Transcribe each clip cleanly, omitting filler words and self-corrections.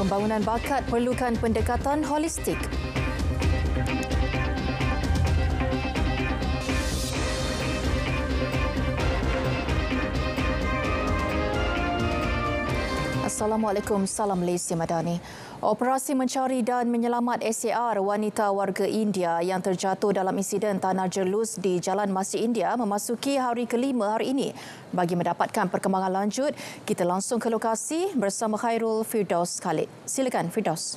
Pembangunan bakat perlukan pendekatan holistik. Assalamualaikum, salam Malaysia Madani. Operasi mencari dan menyelamat SAR wanita warga India yang terjatuh dalam insiden tanah jelus di Jalan Masjid India memasuki hari kelima hari ini. Bagi mendapatkan perkembangan lanjut, kita langsung ke lokasi bersama Khairul Firdaus Khalid. Silakan Firdaus.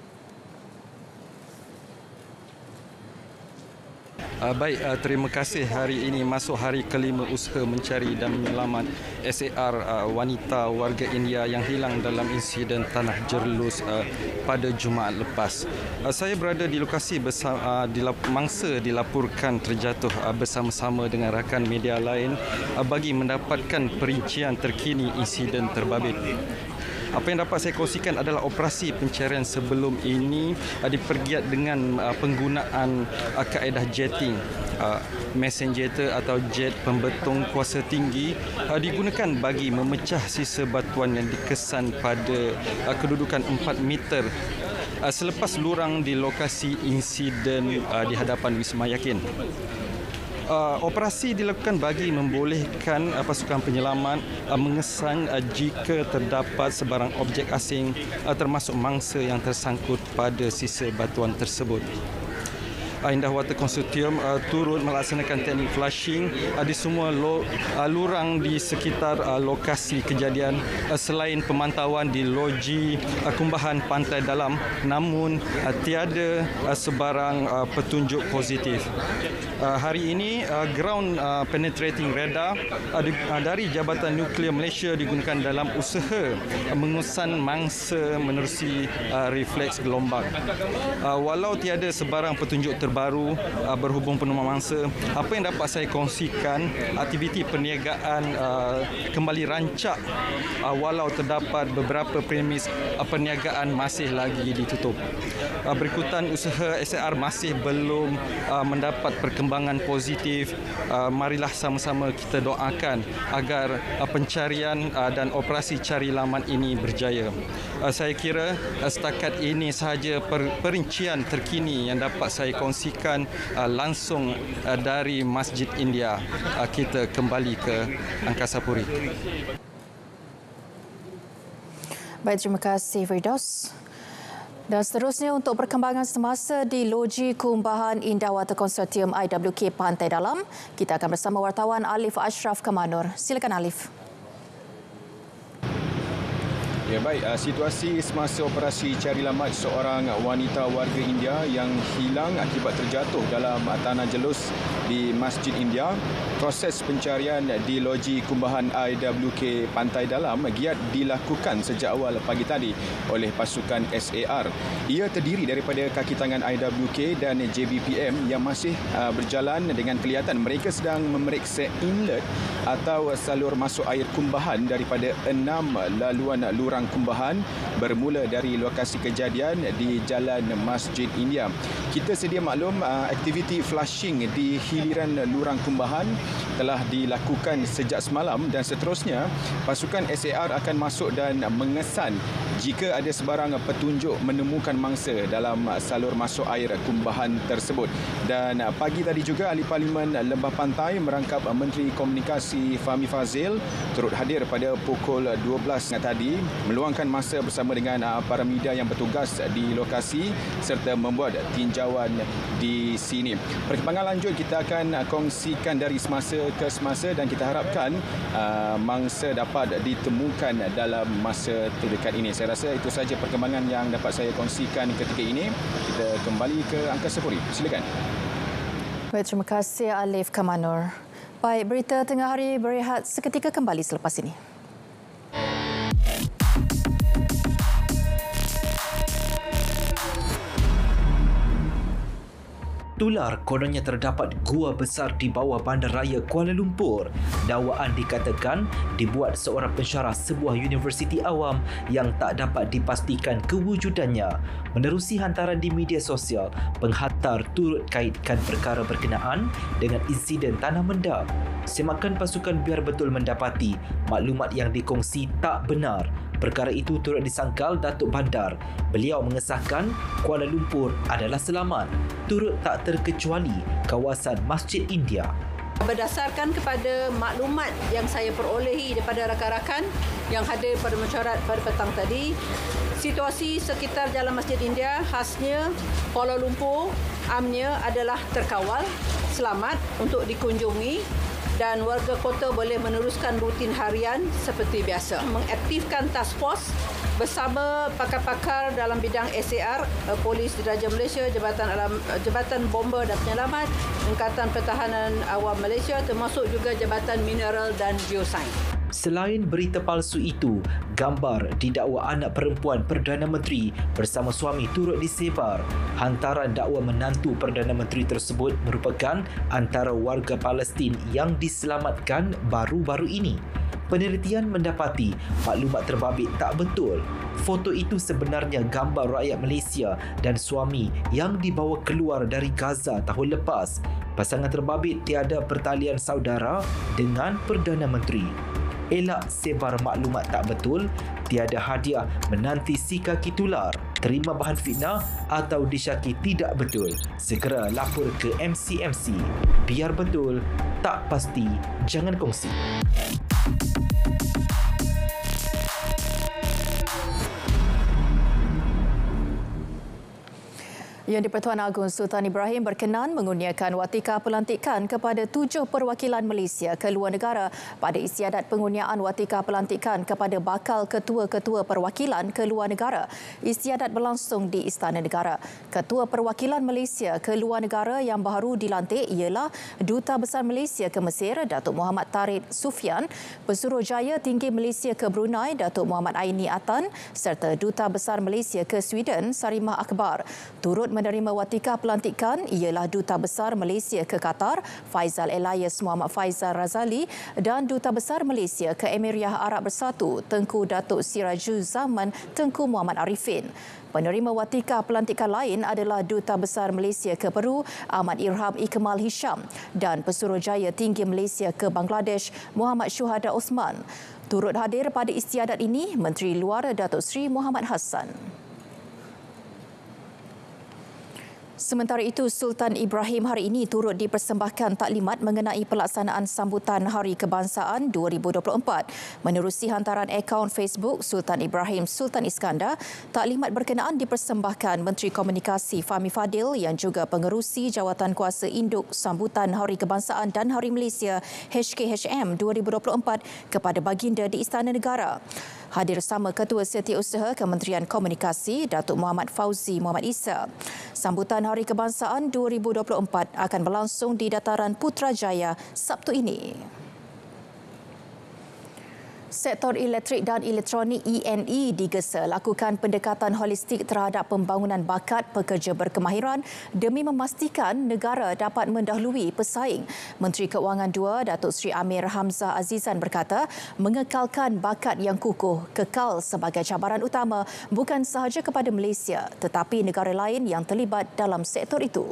Baik, terima kasih. Hari ini masuk hari kelima usaha mencari dan menyelamat SAR wanita warga India yang hilang dalam insiden tanah jerlus pada Jumaat lepas. Saya berada di lokasi mangsa dilaporkan terjatuh bersama-sama dengan rakan media lain bagi mendapatkan perincian terkini insiden terbabit. Apa yang dapat saya kongsikan adalah operasi pencarian sebelum ini dipergiat dengan penggunaan kaedah jetting. Messenger atau jet pembetung kuasa tinggi digunakan bagi memecah sisa batuan yang dikesan pada kedudukan 4 meter selepas lurang di lokasi insiden di hadapan Wisma Yakin. Operasi dilakukan bagi membolehkan pasukan penyelamat mengesan jika terdapat sebarang objek asing termasuk mangsa yang tersangkut pada sisa batuan tersebut. Indah Water Consortium turut melaksanakan teknik flushing di semua lurang di sekitar lokasi kejadian selain pemantauan di loji kumbahan pantai dalam, namun tiada sebarang petunjuk positif. Hari ini ground penetrating radar dari Jabatan Nuklear Malaysia digunakan dalam usaha mengusan mangsa menerusi refleks gelombang. Walau tiada sebarang petunjuk terbaru berhubung penemuan mangsa, apa yang dapat saya kongsikan, aktiviti perniagaan kembali rancak walau terdapat beberapa premis perniagaan masih lagi ditutup. Berikutan usaha SAR masih belum mendapat perkembangan positif. Marilah sama-sama kita doakan agar pencarian dan operasi cari laman ini berjaya. Saya kira setakat ini sahaja perincian terkini yang dapat saya kongsikan langsung dari Masjid India. Kita kembali ke Angkasa Puri. Baik, terima kasih Firdaus. Dan seterusnya untuk perkembangan semasa di Loji Kumbahan Indah Water Consortium IWK Pantai Dalam, kita akan bersama wartawan Alif Ashraf Kamanur. Silakan Alif. Ya baik, situasi semasa operasi cari lamat seorang wanita warga India yang hilang akibat terjatuh dalam tanah jelus di Masjid India. Proses pencarian di Loji Kumbahan IWK Pantai Dalam giat dilakukan sejak awal pagi tadi oleh pasukan SAR. Ia terdiri daripada kaki tangan IWK dan JBPM yang masih berjalan dengan kelihatan mereka sedang memeriksa inlet atau salur masuk air kumbahan daripada 6 laluan lurang kumbahan bermula dari lokasi kejadian di Jalan Masjid India. Kita sedia maklum aktiviti flushing di hiliran lurang kumbahan telah dilakukan sejak semalam dan seterusnya pasukan SAR akan masuk dan mengesan jika ada sebarang petunjuk menemukan mangsa dalam salur masuk air kumbahan tersebut. Dan pagi tadi juga Ahli Parlimen Lembah Pantai merangkap Menteri Komunikasi Fahmi Fazil turut hadir pada pukul 12 tadi, meluangkan masa bersama dengan para media yang bertugas di lokasi serta membuat tinjauan di sini. Perkembangan lanjut kita akan kongsikan dari semasa ke semasa dan kita harapkan mangsa dapat ditemukan dalam masa terdekat ini. Saya rasa itu sahaja perkembangan yang dapat saya kongsikan ketika ini. Kita kembali ke Angkasa Puri. Silakan. Baik, terima kasih Alif Kamanur. Baik, berita tengah hari berehat seketika kembali selepas ini. Tular kononnya terdapat gua besar di bawah bandaraya Kuala Lumpur. Dakwaan dikatakan dibuat seorang pensyarah sebuah universiti awam yang tak dapat dipastikan kewujudannya. Menerusi hantaran di media sosial, penghantar turut kaitkan perkara berkenaan dengan insiden tanah mendap. Semakan pasukan biar betul mendapati maklumat yang dikongsi tak benar. Perkara itu turut disangkal Datuk Bandar. Beliau mengesahkan Kuala Lumpur adalah selamat, turut tak terkecuali kawasan Masjid India. Berdasarkan kepada maklumat yang saya perolehi daripada rakan-rakan yang hadir pada mesyuarat pada petang tadi, situasi sekitar Jalan Masjid India khasnya Kuala Lumpur amnya adalah terkawal, selamat untuk dikunjungi dan warga kota boleh meneruskan rutin harian seperti biasa. Mengaktifkan task force bersama pakar-pakar dalam bidang SAR, Polis Diraja Malaysia, Jabatan Bomba dan Penyelamat, Angkatan Pertahanan Awam Malaysia, termasuk juga Jabatan Mineral dan Geosains. Selain berita palsu itu, gambar didakwa anak perempuan Perdana Menteri bersama suami turut disebar. Hantaran dakwa menantu Perdana Menteri tersebut merupakan antara warga Palestin yang diselamatkan baru-baru ini. Penelitian mendapati maklumat terbabit tak betul. Foto itu sebenarnya gambar rakyat Malaysia dan suami yang dibawa keluar dari Gaza tahun lepas. Pasangan terbabit tiada pertalian saudara dengan Perdana Menteri. Elak sebar maklumat tak betul, tiada hadiah menanti si kaki tular, terima bahan fitnah atau disyaki tidak betul. Segera lapor ke MCMC. Biar betul, tak pasti, jangan kongsi. Yang di-Pertuan Agong Sultan Ibrahim berkenan mengurniakan watika pelantikan kepada 7 perwakilan Malaysia ke luar negara pada istiadat pengurniaan watika pelantikan kepada bakal ketua-ketua perwakilan ke luar negara. Istiadat berlangsung di Istana Negara. Ketua Perwakilan Malaysia ke luar negara yang baru dilantik ialah Duta Besar Malaysia ke Mesir, Datuk Muhammad Tarid Sufian, Pesuruhjaya Tinggi Malaysia ke Brunei, Datuk Muhammad Aini Atan, serta Duta Besar Malaysia ke Sweden, Sarimah Akbar. Turut menerima watika pelantikan ialah Duta Besar Malaysia ke Qatar, Faizal Elias Muhammad Faizal Razali, dan Duta Besar Malaysia ke Emiriyah Arab Bersatu, Tengku Datuk Sirajul Zaman Tengku Muhammad Arifin. Penerima watika pelantikan lain adalah Duta Besar Malaysia ke Peru, Ahmad Irham Ikmal Hisham, dan Pesuruhjaya Tinggi Malaysia ke Bangladesh, Muhammad Syuhada Osman. Turut hadir pada istiadat ini Menteri Luar Datuk Seri Muhammad Hassan. Sementara itu, Sultan Ibrahim hari ini turut dipersembahkan taklimat mengenai pelaksanaan sambutan Hari Kebangsaan 2024. Menerusi hantaran akaun Facebook Sultan Ibrahim Sultan Iskandar, taklimat berkenaan dipersembahkan Menteri Komunikasi Fahmi Fadil yang juga pengerusi Jawatan Kuasa Induk Sambutan Hari Kebangsaan dan Hari Malaysia HKHM 2024 kepada baginda di Istana Negara. Hadir sama Ketua Setiausaha Kementerian Komunikasi Datuk Muhammad Fauzi Muhammad Isa. Sambutan Hari Kebangsaan 2024 akan berlangsung di Dataran Putrajaya Sabtu ini. Sektor elektrik dan elektronik ENE digesa lakukan pendekatan holistik terhadap pembangunan bakat pekerja berkemahiran demi memastikan negara dapat mendahului pesaing. Menteri Keuangan II, Datuk Seri Amir Hamzah Azizan berkata, mengekalkan bakat yang kukuh kekal sebagai cabaran utama bukan sahaja kepada Malaysia tetapi negara lain yang terlibat dalam sektor itu.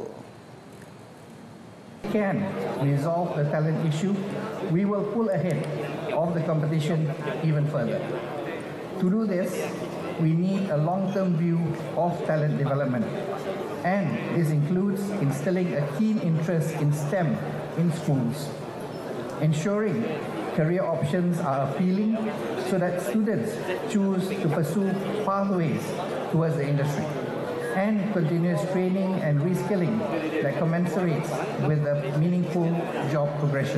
Can resolve the talent issue, we will pull ahead of the competition even further. To do this, we need a long-term view of talent development, and this includes instilling a keen interest in STEM in schools, ensuring career options are appealing so that students choose to pursue pathways towards the industry, and continuous training and reskilling that commensurates with a meaningful job progression.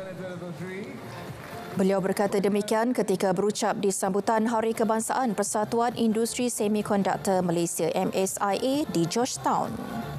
Beliau berkata demikian ketika berucap di sambutan Hari Kebangsaan Persatuan Industri Semikonduktor Malaysia MSIA di Georgetown.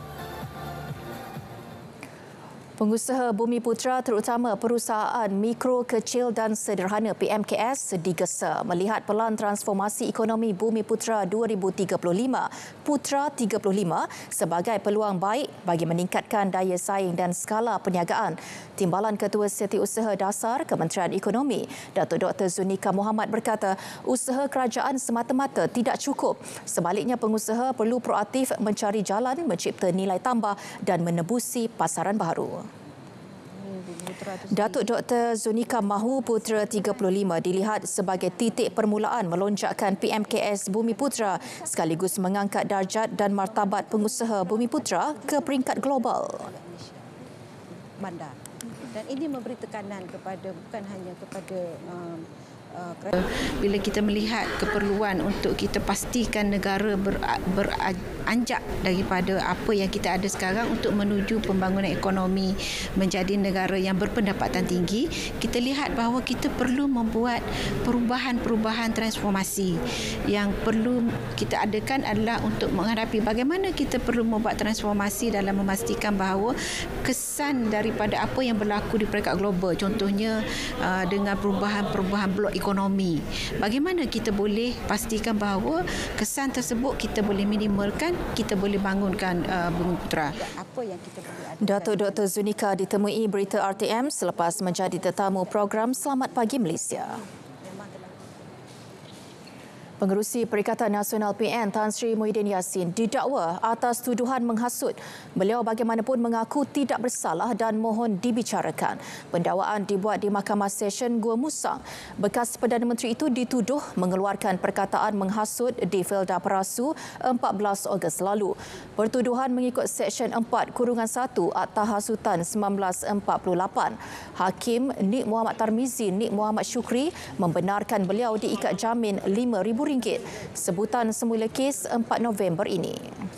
Pengusaha Bumi Putra terutama perusahaan mikro, kecil dan sederhana PMKS digesa melihat pelan transformasi ekonomi Bumi Putra 2035 Putra 35 sebagai peluang baik bagi meningkatkan daya saing dan skala perniagaan. Timbalan Ketua Setiausaha Dasar Kementerian Ekonomi, Datuk Dr. Zunika Muhammad berkata, usaha kerajaan semata-mata tidak cukup. Sebaliknya, pengusaha perlu proaktif mencari jalan mencipta nilai tambah dan menebusi pasaran baru. Datuk Dr. Zunika Mahu Putra 35 dilihat sebagai titik permulaan melonjakkan PMKS Bumiputra sekaligus mengangkat darjat dan martabat pengusaha Bumiputra ke peringkat global. Bandar. Dan ini memberi tekanan kepada bukan hanya kepada bila kita melihat keperluan untuk kita pastikan negara beranjak daripada apa yang kita ada sekarang untuk menuju pembangunan ekonomi menjadi negara yang berpendapatan tinggi, kita lihat bahawa kita perlu membuat perubahan-perubahan transformasi. Yang perlu kita adakan adalah untuk menghadapi bagaimana kita perlu membuat transformasi dalam memastikan bahawa kesan daripada apa yang berlaku di peringkat global, contohnya dengan perubahan-perubahan blok ekonomi. Bagaimana kita boleh pastikan bahawa kesan tersebut kita boleh minimalkan, kita boleh bangunkan Bumiputra. Apa yang kita boleh adakan. Datuk Dr. Zunika ditemui berita RTM selepas menjadi tetamu program Selamat Pagi Malaysia. Pengerusi Perikatan Nasional PN Tan Sri Muhyiddin Yassin didakwa atas tuduhan menghasut. Beliau bagaimanapun mengaku tidak bersalah dan mohon dibicarakan. Pendakwaan dibuat di Mahkamah Session Gua Musang. Bekas Perdana Menteri itu dituduh mengeluarkan perkataan menghasut di Felda Perasu 14 Ogos lalu. Pertuduhan mengikut Seksyen 4-1 Akta Hasutan 1948. Hakim Nik Muhammad Tarmizi Nik Muhammad Syukri membenarkan beliau diikat jamin RM5,000. Sebutan semula kes 4 November ini.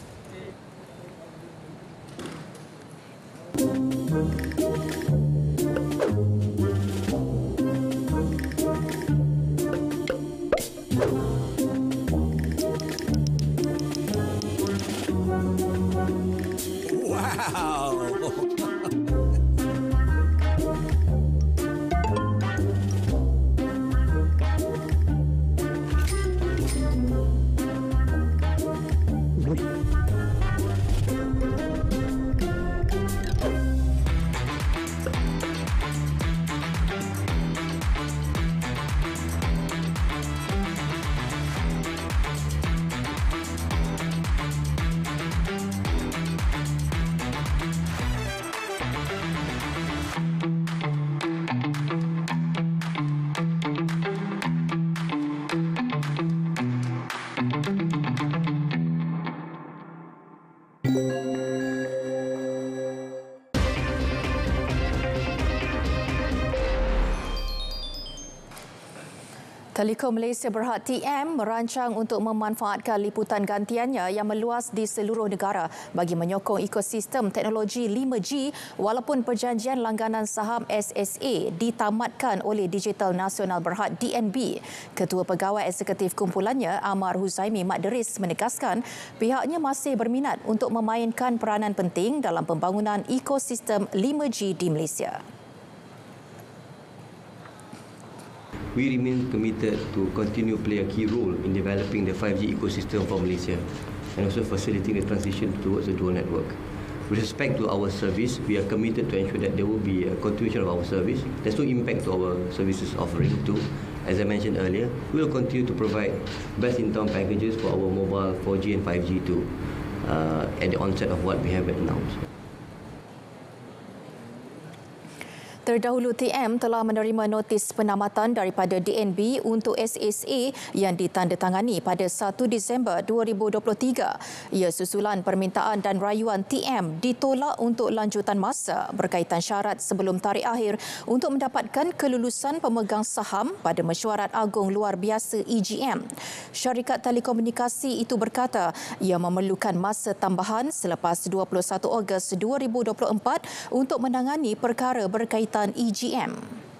Telekom Malaysia Berhad TM merancang untuk memanfaatkan liputan gantiannya yang meluas di seluruh negara bagi menyokong ekosistem teknologi 5G walaupun perjanjian langganan saham SSA ditamatkan oleh Digital Nasional Berhad DNB. Ketua Pegawai Eksekutif kumpulannya Amar Huzaimi Mat Deris menegaskan pihaknya masih berminat untuk memainkan peranan penting dalam pembangunan ekosistem 5G di Malaysia. We remain committed to continue play a key role in developing the 5G ecosystem for Malaysia and also facilitating the transition towards a dual network. With respect to our service, we are committed to ensure that there will be a continuation of our service. There's no impact to our services offering too. As I mentioned earlier, we will continue to provide best-in-town packages for our mobile 4G and 5G too at the onset of what we have announced. Terdahulu TM telah menerima notis penamatan daripada DNB untuk SSA yang ditandatangani pada 1 Disember 2023. Ia susulan permintaan dan rayuan TM ditolak untuk lanjutan masa berkaitan syarat sebelum tarikh akhir untuk mendapatkan kelulusan pemegang saham pada Mesyuarat Agung Luar Biasa EGM. Syarikat telekomunikasi itu berkata ia memerlukan masa tambahan selepas 21 Ogos 2024 untuk menangani perkara berkaitan EGM.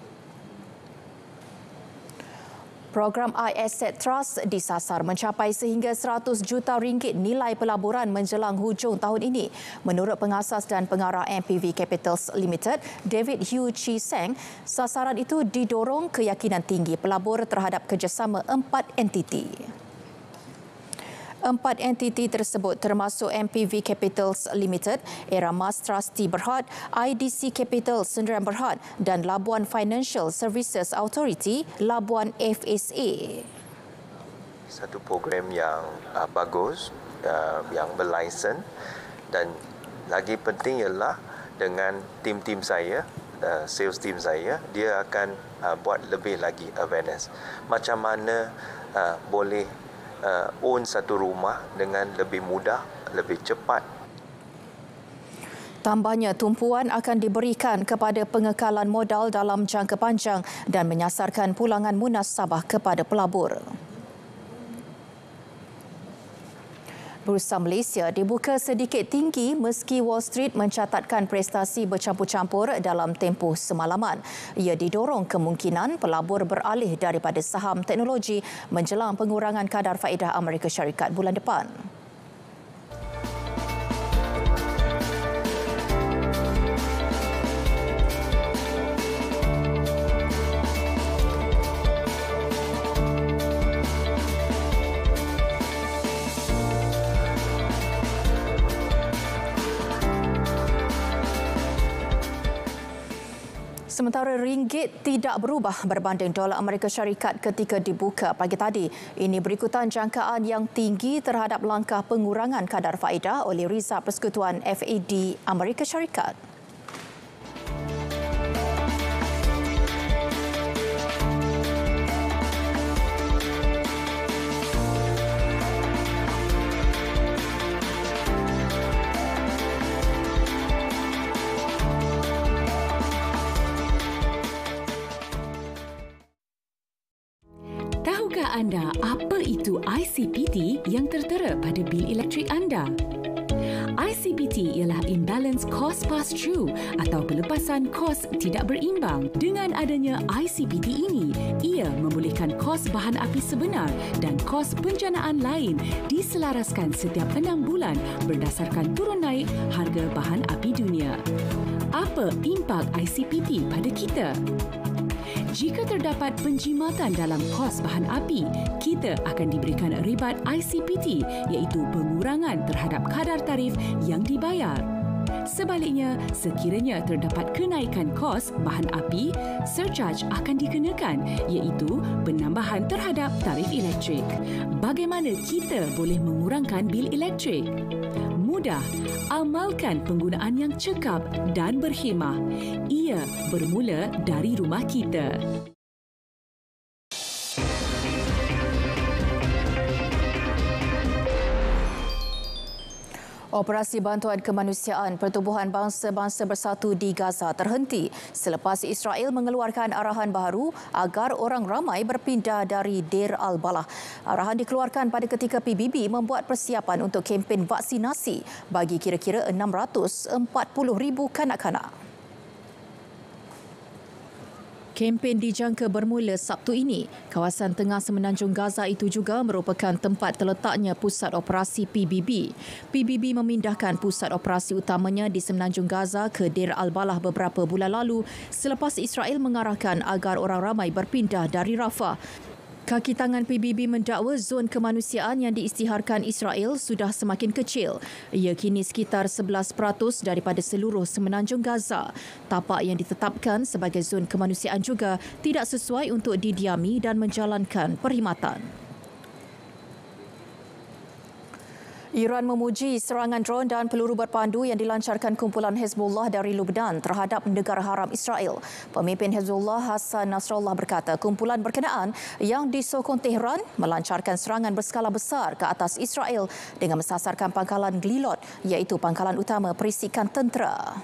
Program iAsset Trust disasar mencapai sehingga RM100 juta nilai pelaburan menjelang hujung tahun ini. Menurut pengasas dan pengarah MPV Capitals Limited, David Hugh Chi Seng, sasaran itu didorong keyakinan tinggi pelabur terhadap kerjasama 4 entiti. 4 entiti tersebut termasuk MPV Capitals Limited, Eramas Trustee Berhad, IDC Capital Sendirian Berhad dan Labuan Financial Services Authority, Labuan FSA. Satu program yang bagus, yang berlisen, dan lagi penting ialah dengan tim-tim saya sales team saya, dia akan buat lebih lagi awareness. Macam mana boleh own satu rumah dengan lebih mudah, lebih cepat. Tambahnya, tumpuan akan diberikan kepada pengekalan modal dalam jangka panjang dan menyasarkan pulangan munasabah kepada pelabur. Bursa Malaysia dibuka sedikit tinggi meski Wall Street mencatatkan prestasi bercampur-campur dalam tempoh semalaman. Ia didorong kemungkinan pelabur beralih daripada saham teknologi menjelang pengurangan kadar faedah Amerika Syarikat bulan depan. Sementara ringgit tidak berubah berbanding dolar Amerika Syarikat ketika dibuka pagi tadi. Ini berikutan jangkaan yang tinggi terhadap langkah pengurangan kadar faedah oleh Rizal Persekutuan FED Amerika Syarikat. Tahukah anda apa itu ICPT yang tertera pada bil elektrik anda? ICPT ialah Imbalance Cost Pass-Through atau pelepasan kos tidak berimbang. Dengan adanya ICPT ini, ia membolehkan kos bahan api sebenar dan kos penjanaan lain diselaraskan setiap 6 bulan berdasarkan turun naik harga bahan api dunia. Apa impak ICPT pada kita? Jika terdapat penjimatan dalam kos bahan api, kita akan diberikan ribat ICPT iaitu pengurangan terhadap kadar tarif yang dibayar. Sebaliknya, sekiranya terdapat kenaikan kos bahan api, surcharge akan dikenakan iaitu penambahan terhadap tarif elektrik. Bagaimana kita boleh mengurangkan bil elektrik? Mudah, amalkan penggunaan yang cekap dan berkhemah. Ia bermula dari rumah kita. Operasi bantuan kemanusiaan Pertubuhan Bangsa-Bangsa Bersatu di Gaza terhenti selepas Israel mengeluarkan arahan baru agar orang ramai berpindah dari Deir al-Balah. Arahan dikeluarkan pada ketika PBB membuat persiapan untuk kempen vaksinasi bagi kira-kira 640,000 kanak-kanak. Kempen dijangka bermula Sabtu ini. Kawasan tengah semenanjung Gaza itu juga merupakan tempat terletaknya pusat operasi PBB. PBB memindahkan pusat operasi utamanya di semenanjung Gaza ke Deir al-Balah beberapa bulan lalu selepas Israel mengarahkan agar orang ramai berpindah dari Rafah. Kaki tangan PBB mendakwa zon kemanusiaan yang diisytiharkan Israel sudah semakin kecil. Ia kini sekitar 11% daripada seluruh semenanjung Gaza. Tapak yang ditetapkan sebagai zon kemanusiaan juga tidak sesuai untuk didiami dan menjalankan perkhidmatan. Iran memuji serangan dron dan peluru berpandu yang dilancarkan kumpulan Hezbollah dari Lebanon terhadap negara haram Israel. Pemimpin Hezbollah Hassan Nasrallah berkata kumpulan berkenaan yang disokong Tehran melancarkan serangan berskala besar ke atas Israel dengan mensasarkan pangkalan Glilot iaitu pangkalan utama perisikan tentera.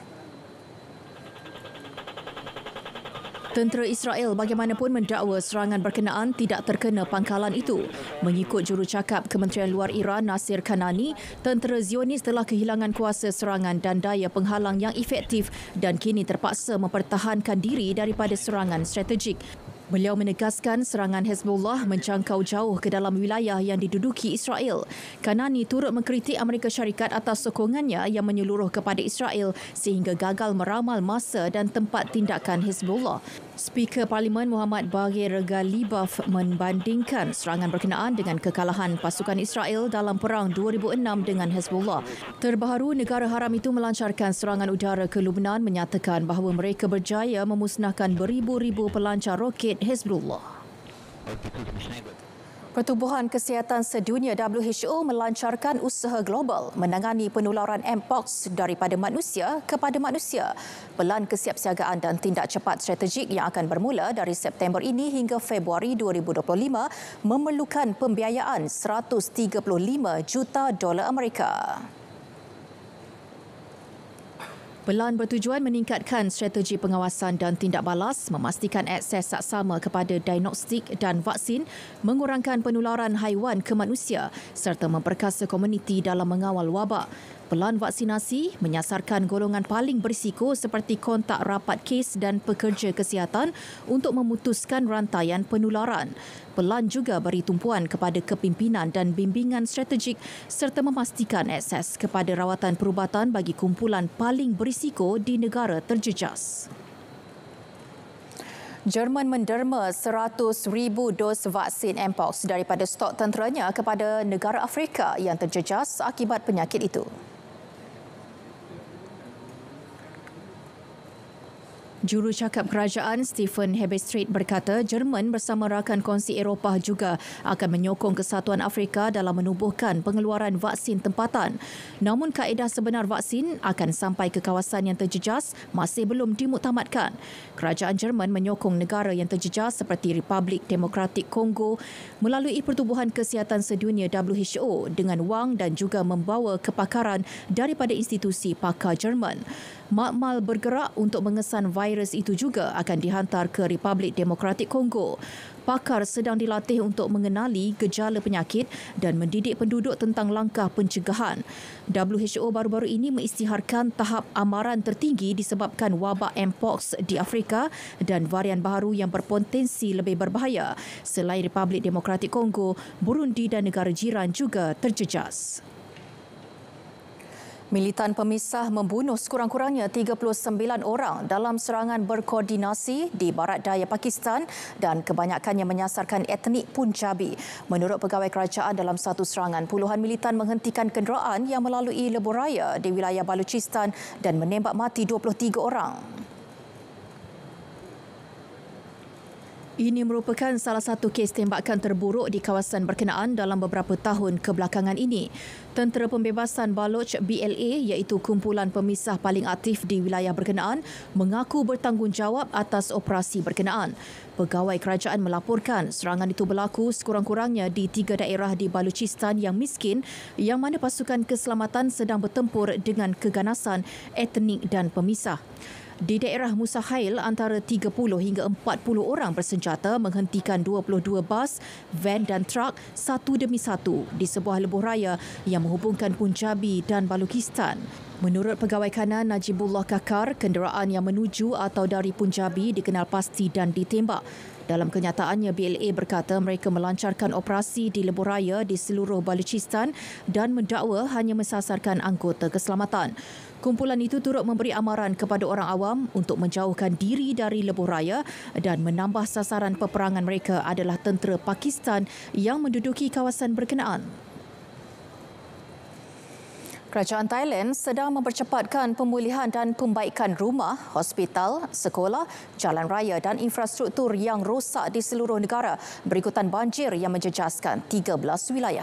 Tentera Israel bagaimanapun mendakwa serangan berkenaan tidak terkena pangkalan itu. Mengikut jurucakap Kementerian Luar Iran Nasir Kanani, tentera Zionis telah kehilangan kuasa serangan dan daya penghalang yang efektif dan kini terpaksa mempertahankan diri daripada serangan strategik. Beliau menegaskan serangan Hezbollah menjangkau jauh ke dalam wilayah yang diduduki Israel. Kanani turut mengkritik Amerika Syarikat atas sokongannya yang menyeluruh kepada Israel sehingga gagal meramal masa dan tempat tindakan Hezbollah. Speaker Parlimen Muhammad Baghir Ghalibaf membandingkan serangan berkenaan dengan kekalahan pasukan Israel dalam perang 2006 dengan Hezbollah. Terbaru, negara haram itu melancarkan serangan udara ke Lebanon menyatakan bahawa mereka berjaya memusnahkan beribu-ribu pelancar roket Hezbollah. Pertubuhan Kesihatan Sedunia WHO melancarkan usaha global menangani penularan Mpox daripada manusia kepada manusia. Pelan kesiapsiagaan dan tindak cepat strategik yang akan bermula dari September ini hingga Februari 2025 memerlukan pembiayaan $135 juta Amerika. Pelan bertujuan meningkatkan strategi pengawasan dan tindak balas, memastikan akses saksama kepada diagnostik dan vaksin, mengurangkan penularan haiwan ke manusia serta memperkasa komuniti dalam mengawal wabak. Pelan vaksinasi menyasarkan golongan paling berisiko seperti kontak rapat kes dan pekerja kesihatan untuk memutuskan rantaian penularan. Pelan juga beri tumpuan kepada kepimpinan dan bimbingan strategik serta memastikan akses kepada rawatan perubatan bagi kumpulan paling berisiko di negara terjejas. Jerman menderma 100,000 dos vaksin Mpox daripada stok tenteranya kepada negara Afrika yang terjejas akibat penyakit itu. Jurucakap kerajaan Stephen Hebestreit berkata Jerman bersama rakan kongsi Eropah juga akan menyokong kesatuan Afrika dalam menubuhkan pengeluaran vaksin tempatan. Namun kaedah sebenar vaksin akan sampai ke kawasan yang terjejas masih belum dimuktamadkan. Kerajaan Jerman menyokong negara yang terjejas seperti Republik Demokratik Kongo melalui Pertubuhan Kesihatan Sedunia WHO dengan wang dan juga membawa kepakaran daripada institusi pakar Jerman. Makmal bergerak untuk mengesan virus itu juga akan dihantar ke Republik Demokratik Kongo. Pakar sedang dilatih untuk mengenali gejala penyakit dan mendidik penduduk tentang langkah pencegahan. WHO baru-baru ini mengisytiharkan tahap amaran tertinggi disebabkan wabak Mpox di Afrika dan varian baru yang berpotensi lebih berbahaya. Selain Republik Demokratik Kongo, Burundi dan negara jiran juga terjejas. Militan pemisah membunuh sekurang-kurangnya 39 orang dalam serangan berkoordinasi di barat daya Pakistan dan kebanyakannya menyasarkan etnik Punjabi. Menurut pegawai kerajaan, dalam satu serangan, puluhan militan menghentikan kenderaan yang melalui lebuh raya di wilayah Balochistan dan menembak mati 23 orang. Ini merupakan salah satu kes tembakan terburuk di kawasan berkenaan dalam beberapa tahun kebelakangan ini. Tentera Pembebasan Baloch BLA iaitu kumpulan pemisah paling aktif di wilayah berkenaan mengaku bertanggungjawab atas operasi berkenaan. Pegawai kerajaan melaporkan serangan itu berlaku sekurang-kurangnya di 3 daerah di Balochistan yang miskin yang mana pasukan keselamatan sedang bertempur dengan keganasan etnik dan pemisah. Di daerah Musahail, antara 30 hingga 40 orang bersenjata menghentikan 22 bas, van dan truk satu demi satu di sebuah lebuh raya yang menghubungkan Punjabi dan Balochistan. Menurut pegawai kanan Najibullah Kakar, kenderaan yang menuju atau dari Punjabi dikenal pasti dan ditembak. Dalam kenyataannya, BLA berkata mereka melancarkan operasi di lebuh raya di seluruh Balochistan dan mendakwa hanya mensasarkan anggota keselamatan. Kumpulan itu turut memberi amaran kepada orang awam untuk menjauhkan diri dari lebuh raya dan menambah sasaran peperangan mereka adalah tentera Pakistan yang menduduki kawasan berkenaan. Kerajaan Thailand sedang mempercepatkan pemulihan dan pembaikan rumah, hospital, sekolah, jalan raya dan infrastruktur yang rosak di seluruh negara berikutan banjir yang menjejaskan 13 wilayah.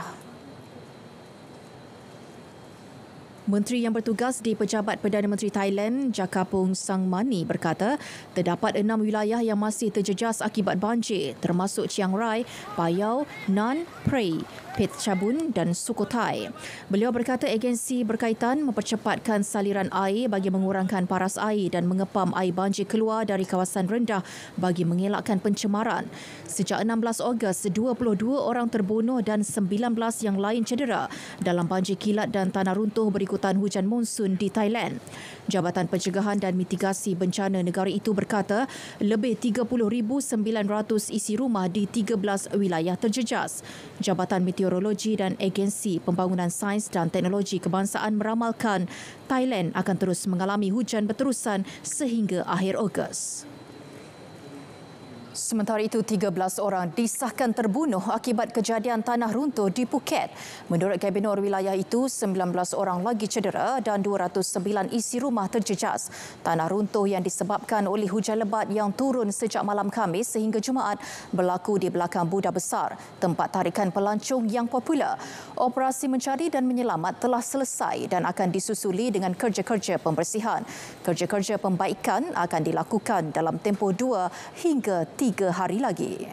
Menteri yang bertugas di Pejabat Perdana Menteri Thailand, Jakapong Sangmani berkata, terdapat 6 wilayah yang masih terjejas akibat banjir, termasuk Chiang Rai, Payau, Nan, Prey, Phetchabun dan Sukhothai. Beliau berkata agensi berkaitan mempercepatkan saliran air bagi mengurangkan paras air dan mengepam air banjir keluar dari kawasan rendah bagi mengelakkan pencemaran. Sejak 16 Ogos, 22 orang terbunuh dan 19 yang lain cedera dalam banjir kilat dan tanah runtuh berikutan hujan monsun di Thailand. Jabatan Pencegahan dan Mitigasi Bencana negara itu berkata lebih 30,900 isi rumah di 13 wilayah terjejas. Jabatan Meteorologi dan Agensi Pembangunan Sains dan Teknologi Kebangsaan meramalkan Thailand akan terus mengalami hujan berterusan sehingga akhir Ogos. Sementara itu, 13 orang disahkan terbunuh akibat kejadian tanah runtuh di Phuket. Menurut Gubernur wilayah itu, 19 orang lagi cedera dan 209 isi rumah terjejas. Tanah runtuh yang disebabkan oleh hujan lebat yang turun sejak malam Khamis sehingga Jumaat berlaku di belakang Buddha Besar, tempat tarikan pelancong yang popular. Operasi mencari dan menyelamat telah selesai dan akan disusuli dengan kerja-kerja pembersihan. Kerja-kerja pembaikan akan dilakukan dalam tempoh 2 hingga 3 hari lagi.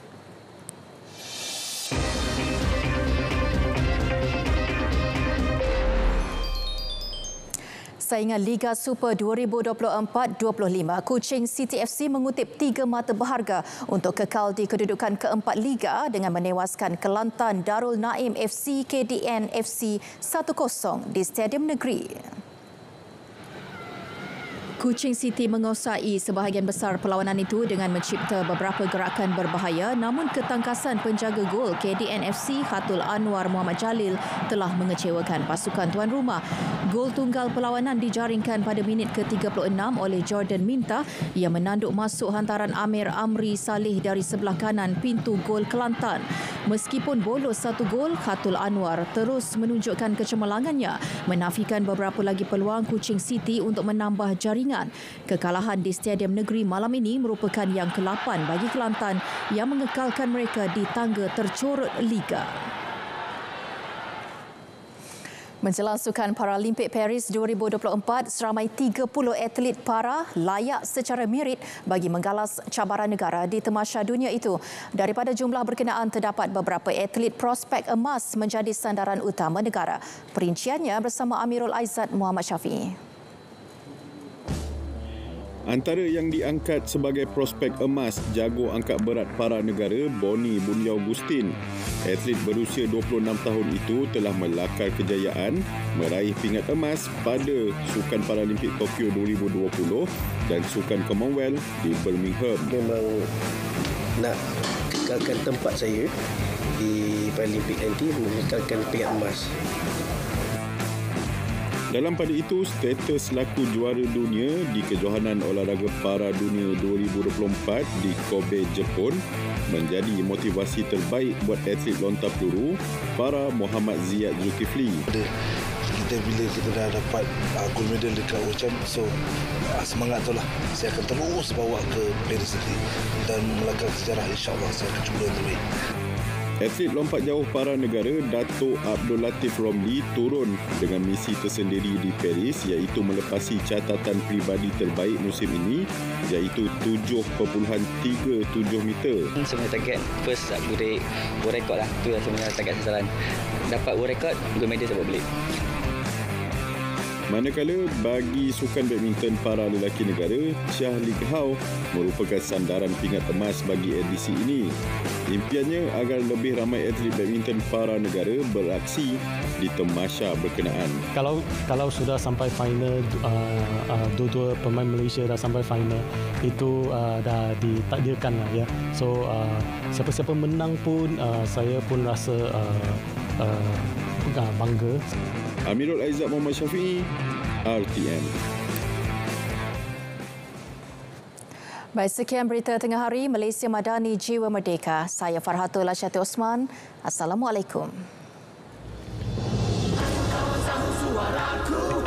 Saingan Liga Super 2024-25, Kuching City FC mengutip 3 mata berharga untuk kekal di kedudukan keempat Liga dengan menewaskan Kelantan Darul Naim FC KDN FC 1-0 di Stadium Negeri. Kuching City menguasai sebahagian besar perlawanan itu dengan mencipta beberapa gerakan berbahaya, namun ketangkasan penjaga gol KDN FC Khatul Anwar Muhammad Jalil telah mengecewakan pasukan tuan rumah. Gol tunggal perlawanan dijaringkan pada minit ke-36 oleh Jordan Minta yang menanduk masuk hantaran Amir Amri Saleh dari sebelah kanan pintu gol Kelantan. Meskipun bolos 1 gol, Khatul Anwar terus menunjukkan kecemerlangannya, menafikan beberapa lagi peluang Kuching City untuk menambah jaringan. Kekalahan di Stadium Negeri malam ini merupakan yang ke-8 bagi Kelantan yang mengekalkan mereka di tangga tercorot Liga. Menjelang Sukan Paralimpik Paris 2024, seramai 30 atlet para layak secara merit bagi menggalas cabaran negara di tamasya dunia itu. Daripada jumlah berkenaan, terdapat beberapa atlet prospek emas menjadi sandaran utama negara. Perinciannya bersama Amirul Aizat Muhammad Syafiee. Antara yang diangkat sebagai prospek emas jago angkat berat para negara Boni Buniau Gustin. Atlet berusia 26 tahun itu telah melakar kejayaan meraih pingat emas pada Sukan Paralimpik Tokyo 2020 dan Sukan Commonwealth di Birmingham. Memang nak kekalkan tempat saya di Paralimpik nanti, mengekalkan pingat emas. Dalam pada itu, status selaku juara dunia di Kejohanan Olahraga Para Dunia 2024 di Kobe, Jepun menjadi motivasi terbaik buat atlet lontar peluru para Muhammad Ziyad Zulkifli. Bila kita dah dapat gold medal dekat World Champ, so semangat itulah saya akan terus bawa ke Paris nanti dan melangkah sejarah, insyaAllah saya akan cuba yang terbaik. Atlet lompat jauh para negara Dato' Abdul Latif Romli turun dengan misi tersendiri di Paris iaitu melepasi catatan peribadi terbaik musim ini iaitu 7.37 meter. Sebenarnya target first world record lah. Itu lah sebenarnya target sasaran. Dapat world record, gold medal saya buat balik. Manakala bagi sukan badminton para lelaki negara, Shah Lee Hao merupakan sandaran pingat emas bagi edisi ini. Impiannya agar lebih ramai atlet badminton para negara beraksi di tamasya berkenaan. Kalau sudah sampai final, dua-dua pemain Malaysia dah sampai final, itu dah ditakdirkan lah ya. So siapa-siapa menang pun saya pun rasa bangga. Amirul Aizat Muhammad Syafiee, RTM. Baik, sekian berita tengah hari Malaysia Madani Jiwa Merdeka. Saya Farhatul Asyati Osman. Assalamualaikum.